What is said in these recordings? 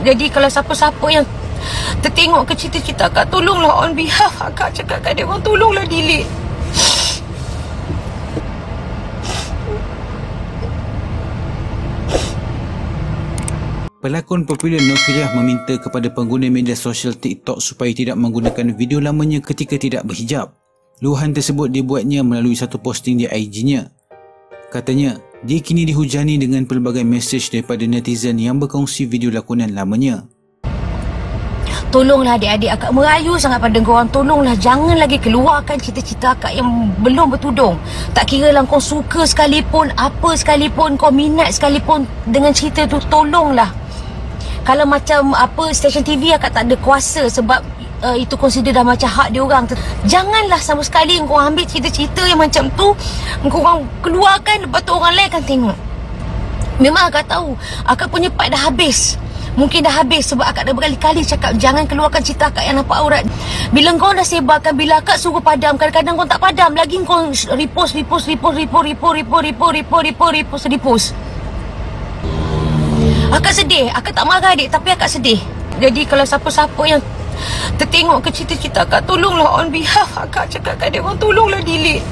Jadi kalau siapa-siapa yang tertengok ke cerita-cerita akak, tolonglah on behalf akak cakap kat dia orang, tolonglah delete. Pelakon popular Nofiriyah meminta kepada pengguna media sosial TikTok supaya tidak menggunakan video lamanya ketika tidak berhijab. Luahan tersebut dibuatnya melalui satu posting di IG-nya. Katanya, dia kini dihujani dengan pelbagai mesej daripada netizen yang berkongsi video lakonan lamanya. Tolonglah adik-adik, akak merayu sangat pada korang, tolonglah jangan lagi keluarkan cerita-cerita akak yang belum bertudung. Tak kira lah kau suka sekalipun, apa sekalipun, kau minat sekalipun dengan cerita tu, tolonglah. Kalau macam apa stesen TV, akak tak ada kuasa sebab itu consider dah macam hak dia orang. Janganlah sama sekali kau ambil cerita-cerita yang macam tu, kau orang keluarkan, lepas tu orang lain akan tengok. Memang akak tahu, akak punya part dah habis. Mungkin dah habis sebab akak dah berkali-kali cakap jangan keluarkan cerita akak yang nampak aurat. Bila kau dah sebarkan, bila akak suruh padam, kadang-kadang kau tak padam lagi, kau repost. Akak sedih, akak tak marah adik, tapi akak sedih. Jadi kalau siapa-siapa yang tertengok ke cerita-cerita akak, tolonglah on behalf akak cakap kat dia orang, tolonglah delete.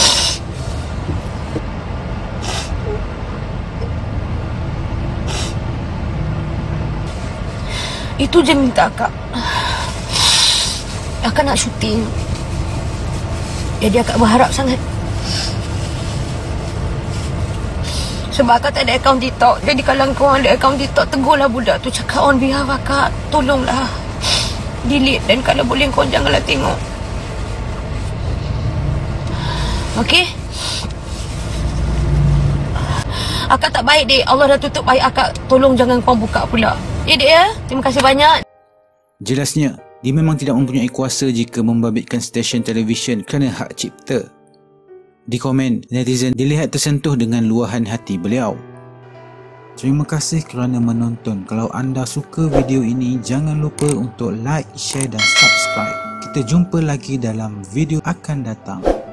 Itu je minta akak. Akak nak syuting, jadi akak berharap sangat. Sebab akak tak ada akaun TikTok. Jadi kalau kau ada akaun TikTok, tegurlah budak tu, cakap on behalf akak, tolonglah delete. Dan kalau boleh kau janganlah tengok. Okey? Akak tak baik dek, Allah dah tutup aib akak. Tolong jangan kau buka pula. Ya dek ya, terima kasih banyak. Jelasnya, dia memang tidak mempunyai kuasa jika membabitkan stesen televisyen kerana hak cipta. Di komen, netizen dilihat tersentuh dengan luahan hati beliau. Terima kasih kerana menonton. Kalau anda suka video ini, jangan lupa untuk like, share dan subscribe. Kita jumpa lagi dalam video akan datang.